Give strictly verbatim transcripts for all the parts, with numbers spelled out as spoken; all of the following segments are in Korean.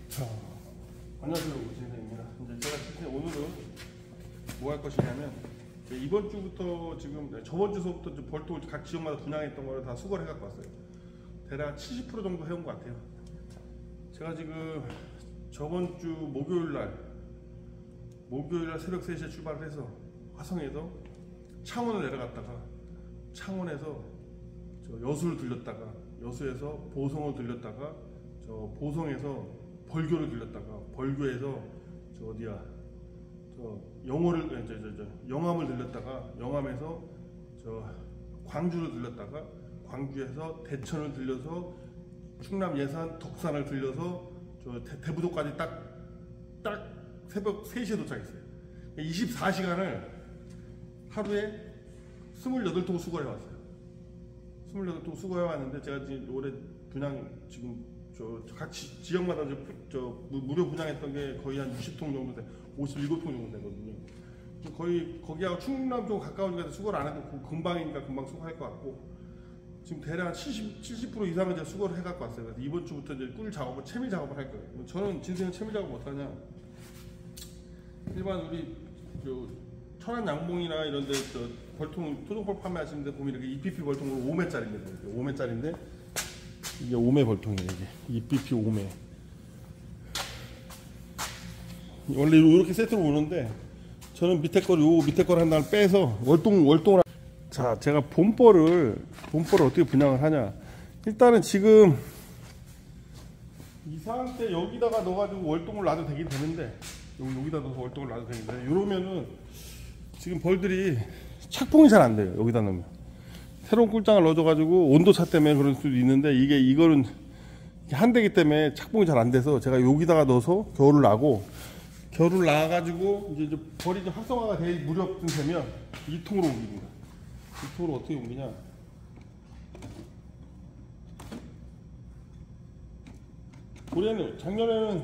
자, 안녕하세요, 진생입니다. 이제 제가 진짜 오늘은 뭐 할 것이냐면 이번 주부터 지금 저번 주서부터 벌통을 각 지역마다 분양했던 거를 다 수거를 해갖고 왔어요. 대략 칠십 퍼센트 정도 해온 것 같아요. 제가 지금 저번 주 목요일 날 목요일 날 새벽 세 시에 출발을 해서 화성에서 창원을 내려갔다가 창원에서 저 여수를 들렸다가 여수에서 보성을 들렸다가 저 보성에서 벌교를 들렸다가 벌교에서 저 어디야 저 영월을 저, 저, 저, 영암을 들렸다가 영암에서 저 광주를 들렸다가 광주에서 대천을 들려서 충남 예산 덕산을 들려서 저 대, 대부도까지 딱 딱 새벽 세 시에 도착했어요. 이십사 시간을 하루에 스물여덟 통 수거해 왔어요. 스물여덟 통 수거해 왔는데 제가 지금 올해 분양 지금 저 각 지역마다 저, 저 무료 분양했던 게 거의 한 육십 통 정도 돼, 오십칠 통 정도 되거든요. 거의 거기하고 충남 쪽 가까우니까 수거를 안 해도 금방이니까 금방 수거할 것 같고, 지금 대략 한 칠십, 칠십 퍼센트 이상은 제가 수거를 해갖고 왔어요. 그래서 이번 주부터 이제 꿀 작업을, 채밀 작업을 할 거예요. 저는 진생은 채밀 작업 못하냐? 일반 우리 저 천안 양봉이나 이런데 저 벌통 토종벌 판매하시는 데 보면 이렇게 이피피 벌통으로 오 매짜리입니다. 오 매짜리인데 이게 오 매 벌통이에요. 이게 이피피 오 매. 원래 이렇게 세트로 오는데 저는 밑에 거를 요 밑에 거를 한 달 빼서 월동 월동을. 자, 제가 봄벌을 봄벌을 어떻게 분양을 하냐? 일단은 지금 이 상태 여기다가 넣어가지고 월동을 놔도 되긴 되는데, 여기 여기다 넣어서 월동을 놔도 되는데, 이러면은 지금 벌들이 착봉이 잘 안 돼요. 여기다 넣으면 새로운 꿀장을 넣어줘가지고 온도 차 때문에 그럴 수도 있는데, 이게 이거는 한 대기 때문에 착봉이 잘 안 돼서 제가 여기다가 넣어서 겨울을 나고, 겨울을 나가지고 이제 벌이 좀 활성화가 될 무렵쯤 되면 이 통으로 옮깁니다. 이 통으로 어떻게 옮기냐? 올해는 작년에는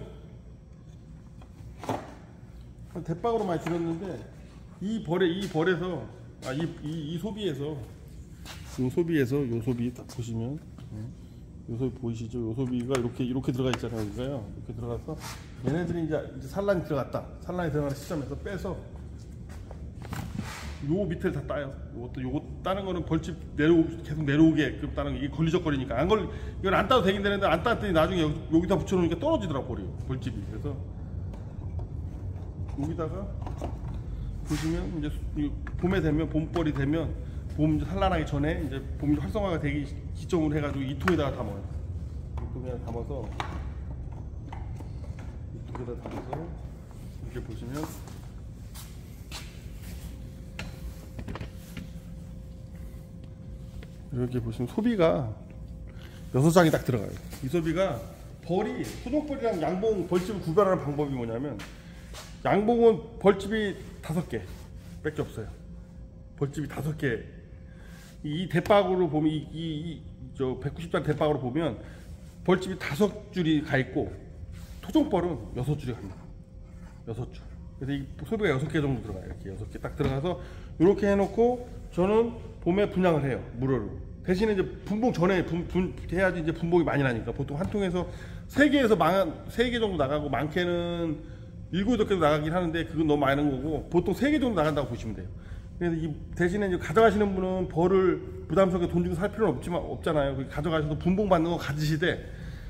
대박으로 많이 들었는데, 이 벌에 이 벌에서 아 이 이 이 소비에서 요 소비에서 요 소비 딱 보시면 요 소비 보이시죠? 요 소비가 이렇게 이렇게 들어가 있잖아요. 여기가요. 이렇게 들어가서 얘네들이 이제, 이제 산란이 들어갔다. 산란이 들어가는 시점에서 빼서 요 밑을 다 따요. 요것도 요거 따는 거는 벌집 내려오 계속 내려오게끔 따는 게, 이게 걸리적거리니까 안 걸 이건 안 따도 되긴 되는데, 안 따더니 나중에 여기, 여기다 붙여놓으니까 떨어지더라고 버려 벌집이. 그래서 여기다가 보시면 이제 봄에 되면 봄벌이 되면 봄 산란하기 전에 이제 봄 활성화가 되기 기점으로 해가지고 이 통에다가 담아요. 이 통에다 담아서 이 통에다 담아서 이렇게 보시면 이렇게 보시면 소비가 여섯 장이 딱 들어가요. 이 소비가 벌이 토종벌이랑 양봉 벌집을 구별하는 방법이 뭐냐면, 양봉은 벌집이 다섯 개 밖에 없어요. 벌집이 다섯 개. 이 대박으로 보면 이, 이, 이 저 백구십 장 대박으로 보면 벌집이 다섯 줄이 가 있고, 토종벌은 여섯 줄이 갑니다. 여섯 줄. 그래서 이 소비가 여섯 개 정도 들어가요. 이렇게 여섯 개 딱 들어가서 이렇게 해놓고 저는 봄에 분양을 해요. 무료로. 대신에 이제 분봉 전에 분, 분 해야지 이제 분봉이 많이 나니까, 보통 한 통에서 세 개에서 망 세 개 정도 나가고, 많게는 일곱 여덟 개도 나가긴 하는데 그건 너무 많은 거고, 보통 세 개 정도 나간다고 보시면 돼요. 그래서 이 대신에 이제 가져가시는 분은 벌을 부담스럽게 돈 주고 살 필요는 없지만 없잖아요. 가져가셔서 분봉 받는 거 가지시되,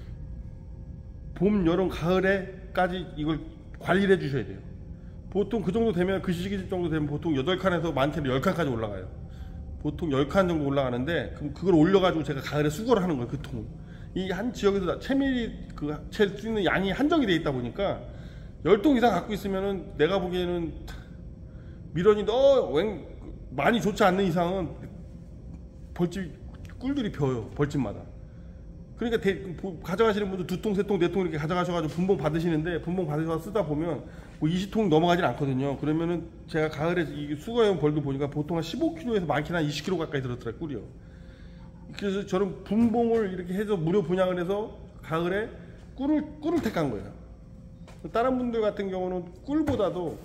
봄, 여름, 가을에까지 이걸 관리를 해주셔야 돼요. 보통 그 정도 되면, 그 시기 정도 되면 보통 여덟 칸에서 많게는 열 칸까지 올라가요. 보통 열 칸 정도 올라가는데, 그럼 그걸 올려가지고 제가 가을에 수거를 하는 거예요. 그 통. 이 한 지역에서 채밀이 그 잴 수 있는 양이 한정이 돼 있다 보니까 열 통 이상 갖고 있으면은 내가 보기에는 밀원이 너무 많이 좋지 않는 이상은 벌집 꿀들이 펴요. 벌집마다. 그러니까 대, 가져가시는 분들 두 통, 세 통, 네 통 이렇게 가져가셔가지고 분봉 받으시는데, 분봉 받으셔서 쓰다 보면 뭐 이십 통 넘어가진 않거든요. 그러면은 제가 가을에 이 수거용 벌도 보니까 보통 한 십오 킬로그램에서 많게는 한 이십 킬로그램 가까이 들었더라고요, 꿀이요. 그래서 저는 분봉을 이렇게 해서 무료 분양을 해서 가을에 꿀을, 꿀을 택한 거예요. 다른 분들 같은 경우는 꿀보다도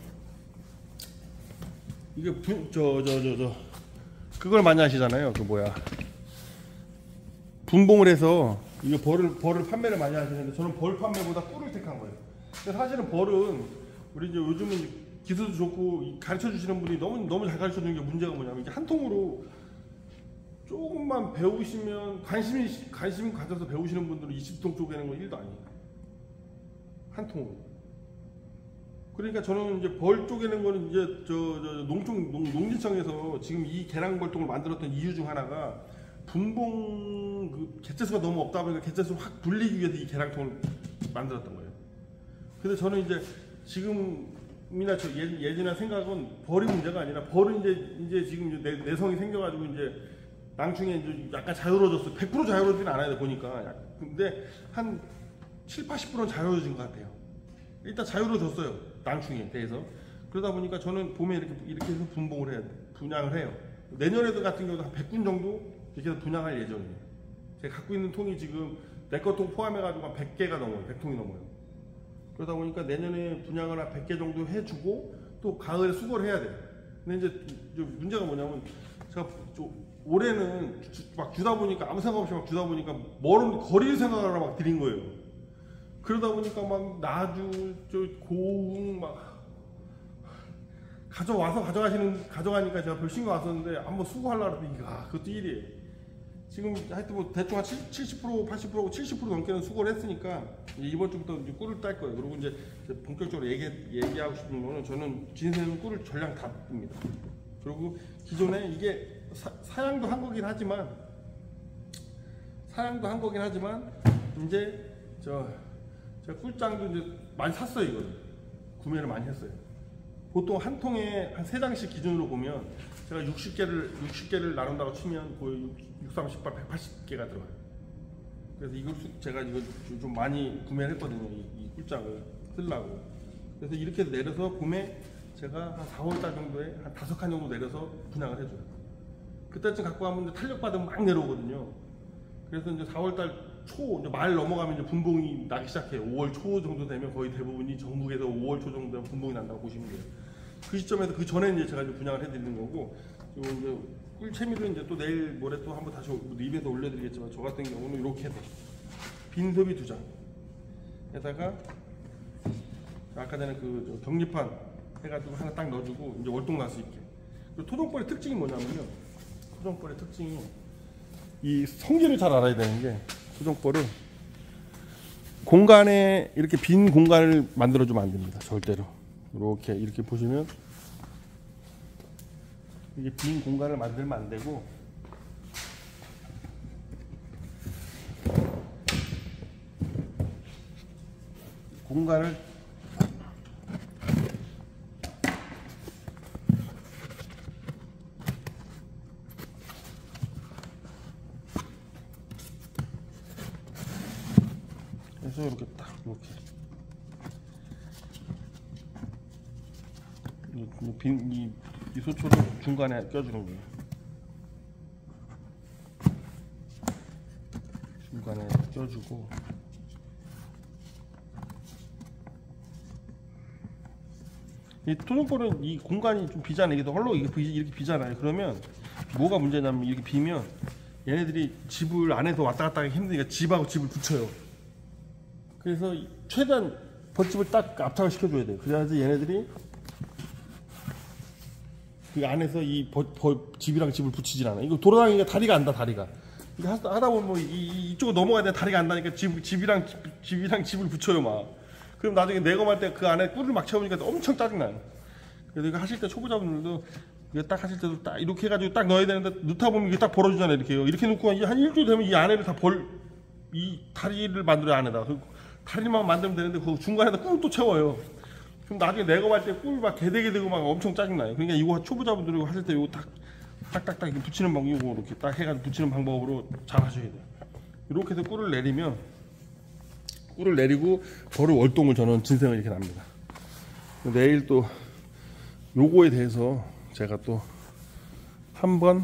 이게 저 저 저 저 그걸 많이 하시잖아요. 그 뭐야, 분봉을 해서 이거 벌을 벌을 판매를 많이 하시는데 저는 벌 판매보다 꿀을 택한 거예요. 근데 사실은 벌은 우리 이제 요즘은 기술도 좋고 가르쳐 주시는 분이 너무 너무 잘 가르쳐 주는 게 문제가 뭐냐면 이게 한 통으로 조금만 배우시면 관심이 관심 가져서 배우시는 분들은 이십 통 쪼개는 건 일도 아니에요. 한 통으로. 그러니까 저는 이제 벌 쪼개는 거는 이제 저, 저 농촌 농, 농지청에서 지금 이 계량벌통을 만들었던 이유 중 하나가 분봉 그 개체수가 너무 없다 보니까 개체수를 확 불리기 위해서 이 계량통을 만들었던 거예요. 근데 저는 이제 지금이나 저 예, 예전이나 생각은 벌이 문제가 아니라 벌은 이제 이제 지금 이제 내, 내성이 생겨가지고 이제 낭충에 이제 약간 자유로워졌어. 백 퍼센트 자유로워지진 않아요 보니까. 근데 한 칠, 팔십 퍼센트는 자유로워진 것 같아요. 일단 자유로워졌어요 낭충에 대해서. 그러다 보니까 저는 봄에 이렇게 이렇게 해서 분봉을 해야 돼. 분양을 해요. 내년에도 같은 경우도 한 백 군 정도 이렇게 해서 분양할 예정이에요. 제가 갖고 있는 통이 지금 내 거 통 포함해가지고 한 백 개가 넘어요. 백 통이 넘어요. 그러다 보니까 내년에 분양을 한 백 개 정도 해주고 또 가을에 수거를 해야 돼요. 근데 이제 문제가 뭐냐면 제가 올해는 주, 막 주다 보니까 아무 생각 없이 막 주다 보니까 멀은 거리를 생각하러 막 드린 거예요. 그러다 보니까 막 나주, 저 고흥 막 가져와서 가져가시는 가져가니까 제가 별 신경 안 썼는데 한번 수거하려고 했더니 아 그것도 일이에요. 지금 하여튼 뭐 대충 한 칠십 퍼센트, 팔십 퍼센트, 칠십 퍼센트 넘게는 수거를 했으니까 이번 주부터 이제 꿀을 딸 거예요. 그리고 이제 본격적으로 얘기 얘기하고 싶은 거는 저는 진생은 꿀을 전량 다 뜹니다. 그리고 기존에 이게 사, 사양도 한 거긴 하지만 사양도 한 거긴 하지만 이제 저 제가 꿀장도 이제 많이 샀어요. 이거 구매를 많이 했어요. 보통 한 통에 한 세 장씩 기준으로 보면 제가 육십 개를 육십 개를 나눈다고 치면 거의 육, 삼십팔, 백팔십 개가 들어가요. 그래서 이걸 제가 이거 좀 많이 구매를 했거든요. 이, 이 꿀장을 쓰려고. 그래서 이렇게 내려서 봄에 제가 한 사월 달 정도에 한 다섯 칸 정도 내려서 분양을 해줘요. 그때쯤 갖고 가면 탄력 받으면 막 내려오거든요. 그래서 이제 사월 달 초, 이제 말 넘어가면 이제 분봉이 나기 시작해요. 오월 초 정도 되면 거의 대부분이 전국에서 오월 초 정도 되면 분봉이 난다고 보시면 돼요. 그 시점에서 그 전에 이제 제가 이제 분양을 해드리는 거고, 요 이제 꿀채미를 이제 또 내일 모레 또 한번 다시 리뷰에서 올려드리겠지만, 저 같은 경우는 이렇게 돼. 빈섭이 두 장에다가 아까 전에 그 격리판 해가지고 하나 딱 넣어주고 이제 월동 날 수 있게. 그리고 토종벌의 특징이 뭐냐면요. 토종벌의 특징이 이 성질을 잘 알아야 되는 게 토종벌은 공간에 이렇게 빈 공간을 만들어주면 안 됩니다. 절대로. 이렇게 이렇게 보시면 이게 빈 공간을 만들면 안 되고 공간을 그래서 이렇게 딱 이렇게 이, 빈, 이, 이 소초를 중간에 껴주는 거예요. 중간에 껴주고 이 토종벌은 이 공간이 좀 비잖아요. 이게 헐로 이렇게, 이렇게 비잖아요. 그러면 뭐가 문제냐면 이렇게 비면 얘네들이 집을 안에서 왔다 갔다 하기 힘드니까 집하고 집을 붙여요. 그래서 최대한 벌집을 딱 압착을 시켜줘야 돼요. 그래야지 얘네들이 그 안에서 이 벌, 벌, 집이랑 집을 붙이질 않아. 이거 돌아다니니까 다리가 안다, 다리가. 이거 하다 보면 뭐 이, 이쪽으로 넘어가야 돼. 다리가 안다니까 집, 집이랑, 집, 집이랑 집을 붙여요, 막. 그럼 나중에 내검할 때 그 안에 꿀을 막 채우니까 엄청 짜증나요. 그래서 이거 하실 때 초보자분들도 이거 딱 하실 때도 딱 이렇게 해가지고 딱 넣어야 되는데 넣다 보면 이게 딱 벌어지잖아요. 이렇게요. 이렇게 놓고 한 일주일 되면 이 안에를 다 벌, 이 다리를 만들어요, 안에다. 다리만 만들면 되는데 그 중간에다 꿀 또 채워요. 그럼 나중에 내검할 때 꿀 막 개대게 되고 막 엄청 짜증나요. 그러니까 이거 초보자분들이 하실 때 이거 딱 딱딱딱 이렇게 붙이는 방법, 이거 이렇게 딱 해가지고 붙이는 방법으로 잘 하셔야 돼요. 이렇게 해서 꿀을 내리면 꿀을 내리고 벌을 월동을 저는 진생을 이렇게 납니다. 내일 또 요거에 대해서 제가 또 한번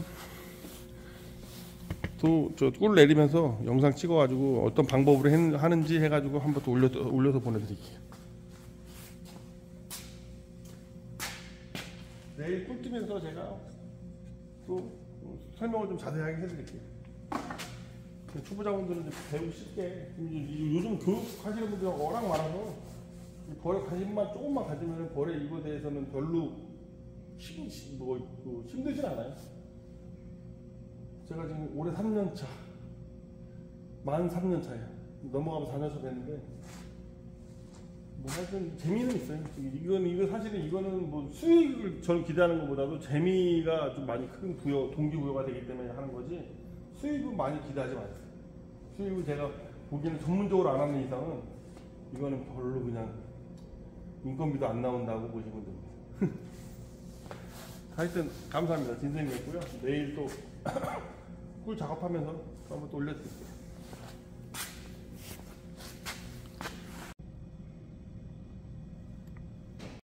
또 저 꿀 내리면서 영상 찍어가지고 어떤 방법으로 해, 하는지 해가지고 한번 또 올려, 올려서 보내드릴게요. 내일 꿀 뜨면서 제가 또 설명을 좀 자세하게 해드릴게요. 초보자분들은 이제 배우기 쉽게 이- 요즘 교육하시는 분들이 워낙 많아서 이 벌에 관심만 조금만 가지면 벌에 이거에 대해서는 별로 힘, 뭐, 그 힘들진 않아요. 제가 지금 올해 삼 년 차, 만 삼 년 차예요. 넘어가면 사 년 차 됐는데 뭐 하여튼 재미는 있어요. 이건 이거 사실은 이거는 뭐 수익을 저는 기대하는 것보다도 재미가 좀 많이 큰 부여 동기부여가 되기 때문에 하는 거지 수익은 많이 기대하지 마세요. 수익은 제가 보기에는 전문적으로 안 하는 이상은 이거는 별로 그냥 인건비도 안 나온다고 보시면 됩니다. 하여튼 감사합니다. 진선이었고요. 내일 또 꿀 작업하면서 한번 또 올려드릴게요.